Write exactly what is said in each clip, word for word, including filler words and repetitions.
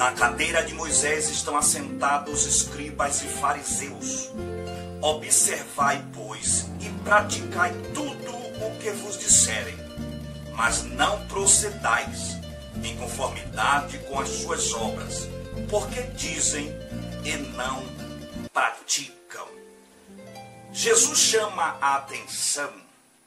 Na cadeira de Moisés estão assentados escribas e fariseus. Observai, pois, e praticai tudo o que vos disserem, mas não procedais em conformidade com as suas obras, porque dizem e não praticam. Jesus chama a atenção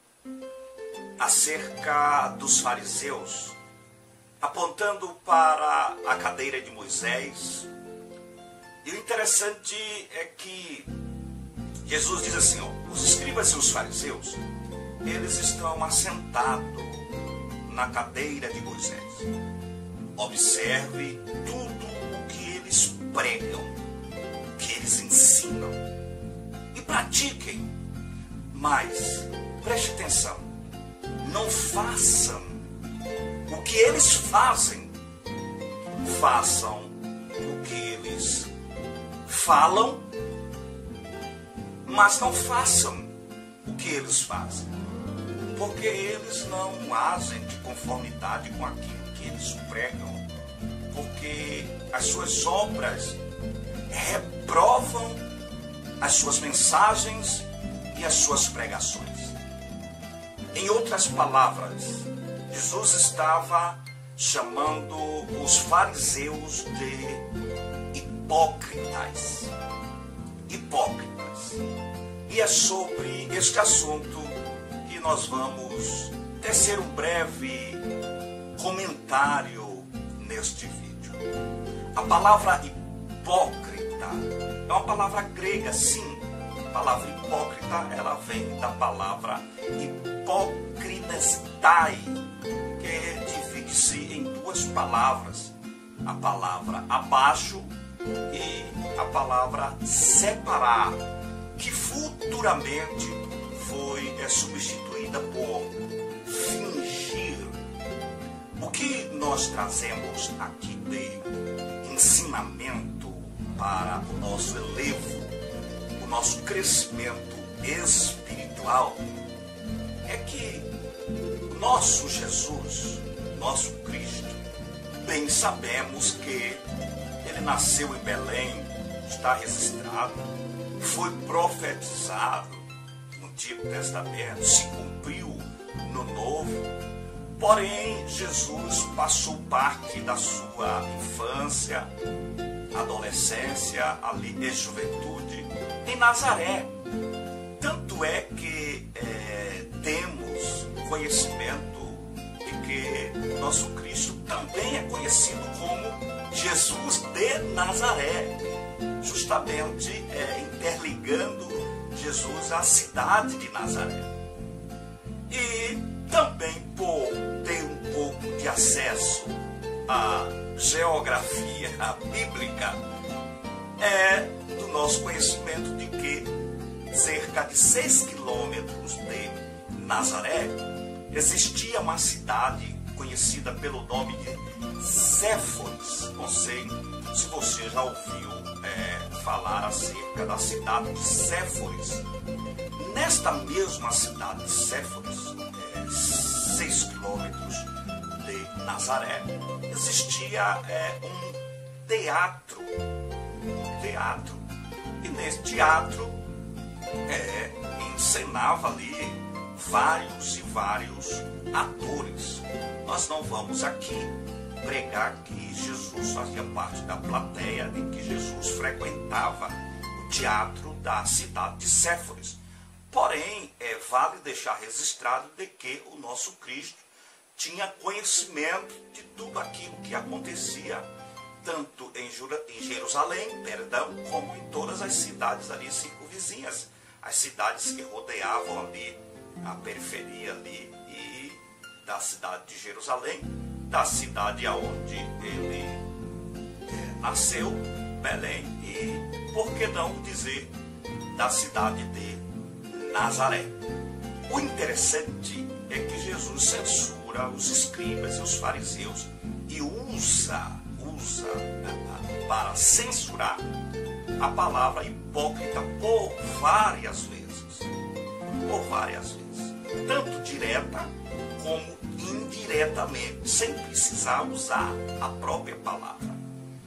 acerca dos fariseus, apontando para a cadeira de Moisés. E o interessante é que Jesus diz assim, ó, os escribas e os fariseus, eles estão assentados na cadeira de Moisés. Observe tudo o que eles pregam, o que eles ensinam, e pratiquem. Mas, preste atenção, não façam o que eles fazem, façam o que eles falam, mas não façam o que eles fazem, porque eles não agem de conformidade com aquilo que eles pregam, porque as suas obras reprovam as suas mensagens e as suas pregações. Em outras palavras, Jesus estava chamando os fariseus de hipócritas. Hipócritas. E é sobre este assunto que nós vamos tecer um breve comentário neste vídeo. A palavra hipócrita é uma palavra grega, sim. A palavra hipócrita, ela vem da palavra hipócrinestai, que divide-se em duas palavras, a palavra abaixo e a palavra separar, que futuramente foi é, substituída por fingir. O que nós trazemos aqui de ensinamento para o nosso elevo, o nosso crescimento espiritual, é que o nosso Jesus, nosso Cristo, bem sabemos que ele nasceu em Belém, está registrado, foi profetizado no Antigo Testamento, se cumpriu no Novo. Porém, Jesus passou parte da sua infância, adolescência ali, e juventude em Nazaré. Tanto é que é, temos conhecimento de que nosso Cristo também é conhecido como Jesus de Nazaré, justamente é, interligando Jesus à cidade de Nazaré. E também por ter um pouco de acesso à geografia bíblica, é do nosso conhecimento de que cerca de seis quilômetros de Nazaré existia uma cidade conhecida pelo nome de Séforis. Não sei se você já ouviu é, falar acerca da cidade de Séforis. Nesta mesma cidade de Séforis, é, seis quilômetros de Nazaré, existia é, um teatro. Um teatro. E nesse teatro é, encenava ali vários e vários atores. Nós não vamos aqui pregar que Jesus fazia parte da plateia, nem que Jesus frequentava o teatro da cidade de Séforis. Porém, é, vale deixar registrado de que o nosso Cristo tinha conhecimento de tudo aquilo que acontecia, tanto em Jerusalém, perdão, como em todas as cidades ali circunvizinhas, as cidades que rodeavam ali a periferia ali e da cidade de Jerusalém, da cidade aonde ele é, nasceu, Belém, e por que não dizer da cidade de Nazaré. O interessante é que Jesus censura os escribas e os fariseus e usa, usa para censurar a palavra hipócrita por várias vezes, por várias vezes, tanto direta como indiretamente, sem precisar usar a própria palavra.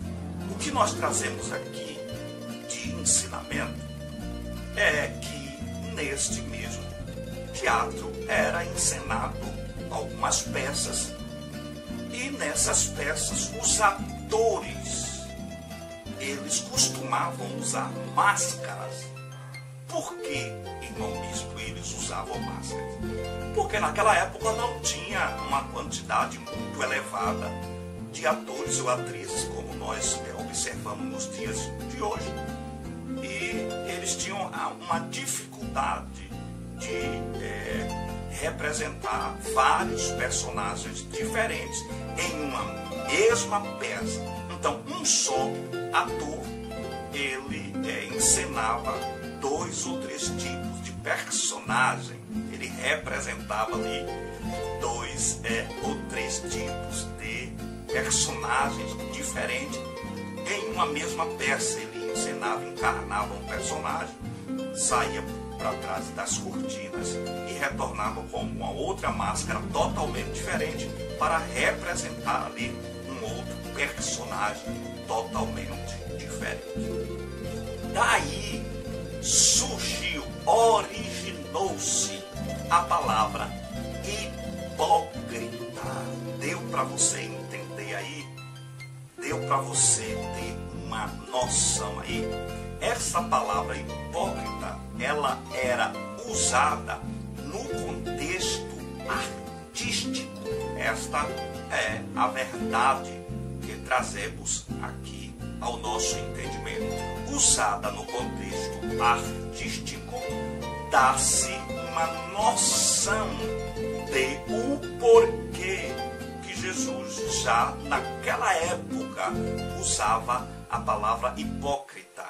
O que nós trazemos aqui de ensinamento é que neste mesmo teatro era encenado algumas peças, e nessas peças os atores, eles costumavam usar máscaras. Por que, irmão bispo, eles usavam máscaras? Porque naquela época não tinha uma quantidade muito elevada de atores ou atrizes como nós é, observamos nos dias de hoje. E eles tinham uma dificuldade de é, representar vários personagens diferentes em uma mesma peça. Então, um só ator, ele é, encenava dois ou três tipos de personagem. Ele representava ali dois é, ou três tipos de personagens diferentes em uma mesma peça. Ele encenava, encarnava um personagem, saía para trás das cortinas e retornava com uma outra máscara totalmente diferente para representar ali um outro personagem totalmente diferente. Daí surgiu, originou-se a palavra hipócrita. Deu para você entender aí? Deu para você ter uma noção aí? Essa palavra hipócrita, ela era usada no contexto artístico. Esta é a verdade que trazemos aqui ao nosso entendimento. Usada no contexto artístico, dá-se uma noção de o porquê que Jesus já naquela época usava a palavra hipócrita.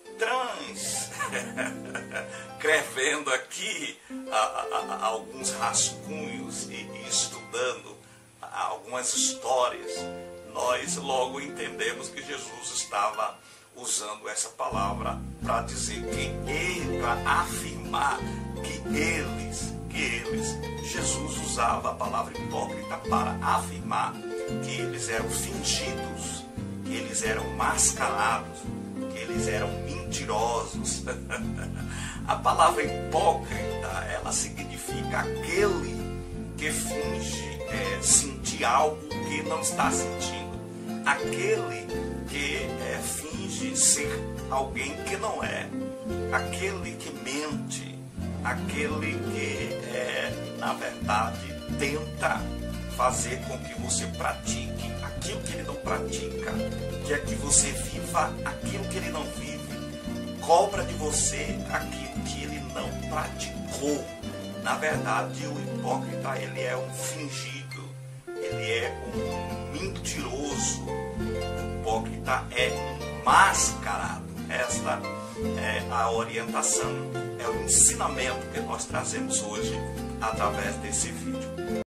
Transcrevendo aqui a, a, a, alguns rascunhos e, e estudando algumas histórias, nós logo entendemos que Jesus estava usando essa palavra para dizer que ele, para afirmar que eles, que eles, Jesus usava a palavra hipócrita para afirmar que eles eram fingidos, que eles eram mascarados, que eles eram mentirosos. A palavra hipócrita, ela significa aquele que finge é, sentir algo que não está sentindo. Aquele que é, finge ser alguém que não é. Aquele que mente. Aquele que, é, na verdade, tenta fazer com que você pratique aquilo que ele não pratica. Quer que você viva aquilo que ele não vive. Cobra de você aquilo que ele não praticou. Na verdade, o hipócrita, ele é um fingido. Ele é um mentiroso. O hipócrita é um mascarado. Esta é a orientação, é o ensinamento que nós trazemos hoje através desse vídeo.